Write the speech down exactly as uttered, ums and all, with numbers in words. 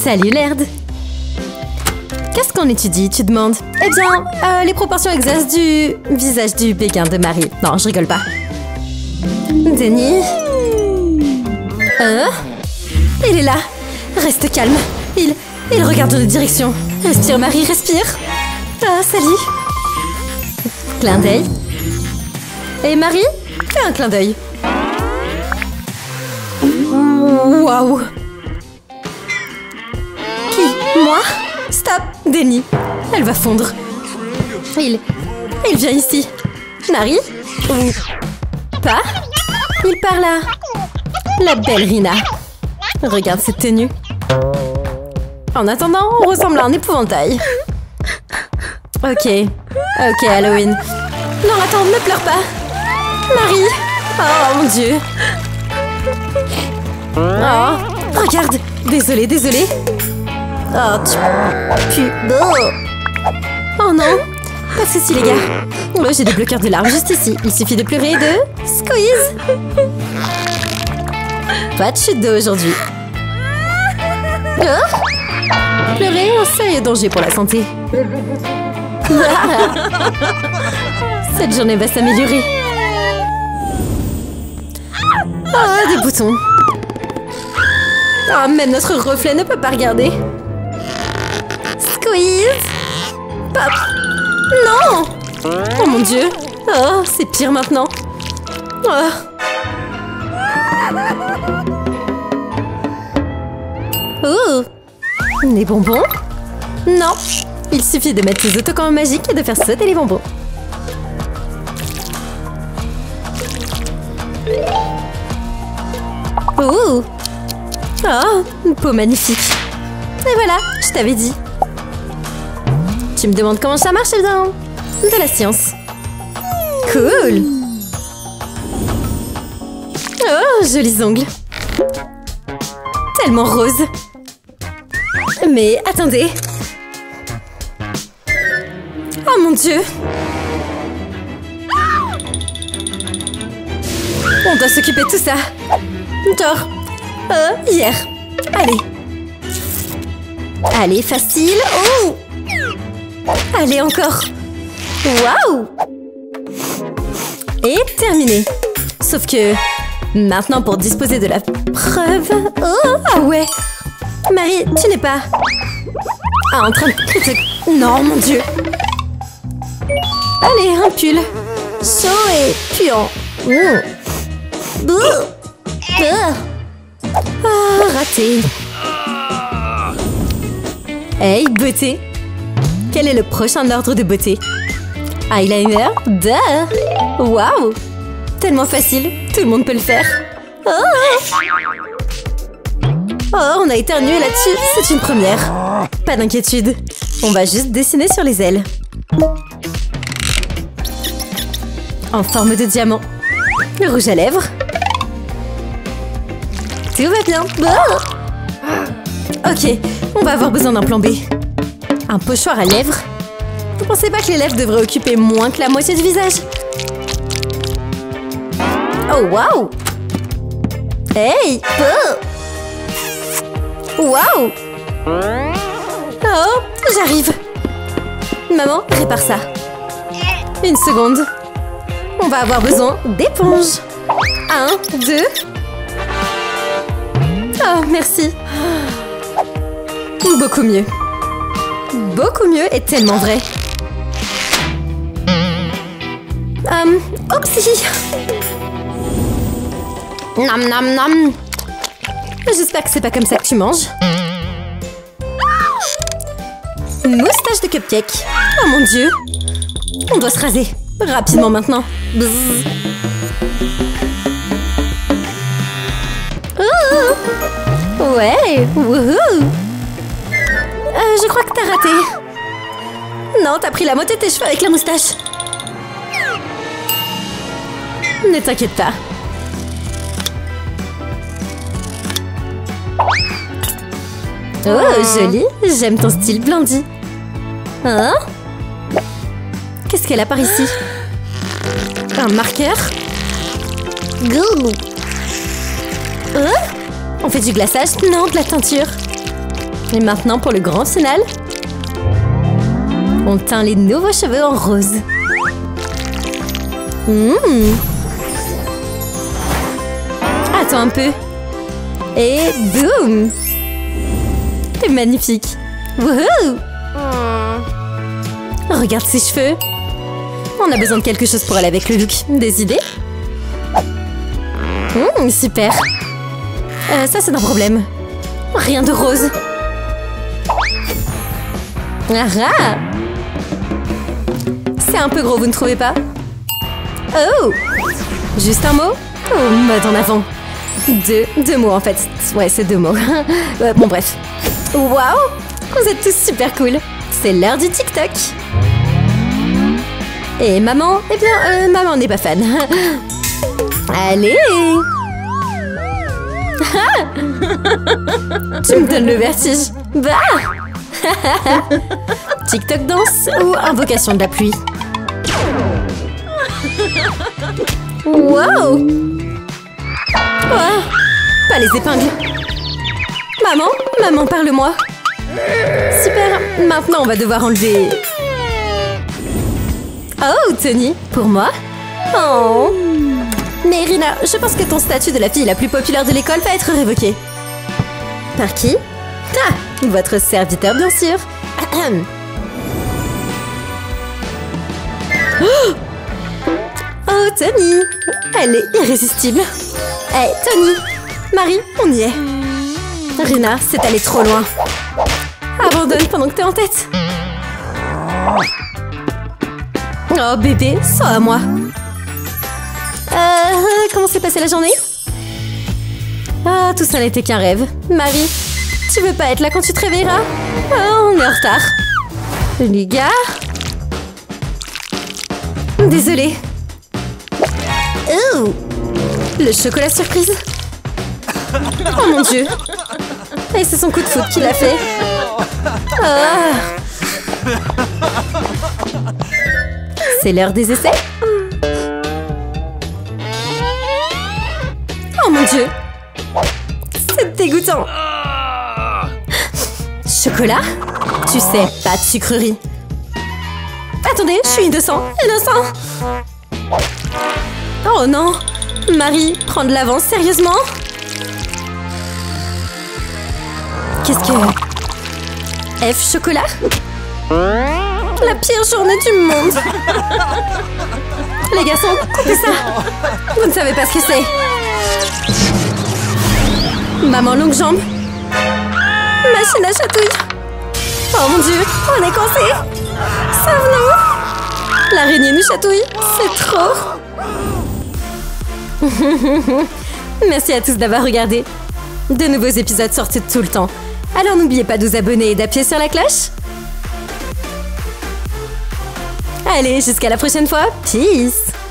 Salut Laird. Qu'est-ce qu'on étudie, tu demandes? Eh bien, euh, les proportions exactes du visage du béguin de Marie. Non, je rigole pas. Denis? Hein? Il est là. Reste calme. Il... il regarde dans notre direction. Respire, Marie, respire. Ah, salut. Clin d'œil. Et Marie? Fais un clin d'œil. Waouh. Qui? Moi? Stop, Denis. Elle va fondre. Il... il vient ici. Marie? Ou... pas? Il parle à... la belle Rina. Regarde cette tenue. En attendant, on ressemble à un épouvantail. Ok. Ok, Halloween. Non, attends, ne pleure pas. Marie. Oh, mon Dieu. Oh, regarde. Désolée, désolée. Oh, tu... Puis... Oh non. Pas de soucis, les gars. Oh, j'ai des bloqueurs de larmes juste ici. Il suffit de pleurer et de... squeeze. Pas de chute d'eau aujourd'hui. Oh, pleurer, un sérieux danger pour la santé. Cette journée va s'améliorer. Oh, des boutons. Oh, même notre reflet ne peut pas regarder. Squeeze. Pop. Non. Oh mon Dieu. Oh, c'est pire maintenant. Oh. Oh. Des bonbons? Non. Il suffit de mettre ses autocollants magiques et de faire sauter les bonbons. Oh. Oh, une peau magnifique. Et voilà, je t'avais dit. Tu me demandes comment ça marche, eh bien, de la science. Cool. Oh, jolis ongles. Tellement rose. Mais attendez. Oh mon Dieu. On doit s'occuper de tout ça. Tort. Euh, hier. Allez. Allez, facile. Oh. Allez, encore. Waouh. Et terminé. Sauf que... maintenant, pour disposer de la preuve... Oh, ah ouais. Marie, tu n'es pas... ah, en train de... non, mon Dieu. Allez, un pull. Chaud et puant. Mmh. Ah, raté. Hey, beauté. Quel est le prochain ordre de beauté? Eyeliner? Duh. Waouh. Tellement facile. Tout le monde peut le faire. Oh, oh on a éternué là-dessus. C'est une première. Pas d'inquiétude. On va juste dessiner sur les ailes. En forme de diamant. Rouge à lèvres. Tout va bien. Oh. Ok, on va avoir besoin d'un plan B. Un pochoir à lèvres. Vous pensez pas que les lèvres devraient occuper moins que la moitié du visage? Oh, waouh. Hey. Oh. Waouh. Oh, j'arrive. Maman, répare ça. Une seconde. On va avoir besoin d'éponges. Un, deux. Oh, merci. Beaucoup mieux. Beaucoup mieux et tellement vrai. Hum, oupsie. Nam nam nam. J'espère que c'est pas comme ça que tu manges. Moustache de cupcake. Oh mon Dieu. On doit se raser. Rapidement maintenant. Bzz. Oh. Ouais. Wouhou. Euh, je crois que t'as raté. Non, t'as pris la moitié de tes cheveux avec la moustache. Ne t'inquiète pas. Oh, joli. J'aime ton style, Blandy. Hein? Qu'est-ce qu'elle a par ici? Un marqueur? Go. Hein? On fait du glaçage? Non, de la teinture. Et maintenant pour le grand final. On teint les nouveaux cheveux en rose. Mmh. Attends un peu. Et boum! C'est magnifique. Wouhou! Regarde ses cheveux. On a besoin de quelque chose pour aller avec le look. Des idées? Mmh, super. Euh, ça, c'est un problème. Rien de rose. Ah ah! C'est un peu gros, vous ne trouvez pas? Oh! Juste un mot? Oh, mode en avant. Deux, deux mots en fait. Ouais, c'est deux mots. euh, bon, bref. Waouh! Vous êtes tous super cool. C'est l'heure du TikTok. Et maman? Eh bien, euh, maman n'est pas fan. Allez! Tu me donnes le vertige. Bah! TikTok danse ou invocation de la pluie? Wow! Oh, pas les épingles. Maman, maman, parle-moi. Super, maintenant on va devoir enlever... Oh, Tony, pour moi? Oh. Mais Rina, je pense que ton statut de la fille la plus populaire de l'école va être révoqué. Par qui? Ah, votre serviteur, bien sûr. Oh, oh, Tony! Elle est irrésistible. Hé, hey, Tony! Marie, on y est. Rina, c'est allé trop loin. Abandonne pendant que t'es en tête. Oh, bébé, ça à moi. Euh, comment s'est passée la journée? Ah, tout ça n'était qu'un rêve. Marie, tu veux pas être là quand tu te réveilleras? Oh, on est en retard. Les gars... Désolée. Oh, le chocolat surprise. Oh mon Dieu. Et c'est son coup de foot qui l'a fait. Oh. C'est l'heure des essais. Oh mon Dieu. C'est dégoûtant. Chocolat? Tu sais, pas de sucrerie. Attendez, je suis innocent. Innocent. Oh non. Marie, prends de l'avance, sérieusement? Qu'est-ce que... F chocolat? La pire journée du monde. Les garçons, coupez ça. Vous ne savez pas ce que c'est. Maman longue jambe. Machine à chatouille. Oh mon Dieu, on est coincé. Sauve-nous. L'araignée nous chatouille. C'est trop. Merci à tous d'avoir regardé. De nouveaux épisodes sortent tout le temps. Alors n'oubliez pas de vous abonner et d'appuyer sur la cloche. Allez, jusqu'à la prochaine fois. Peace.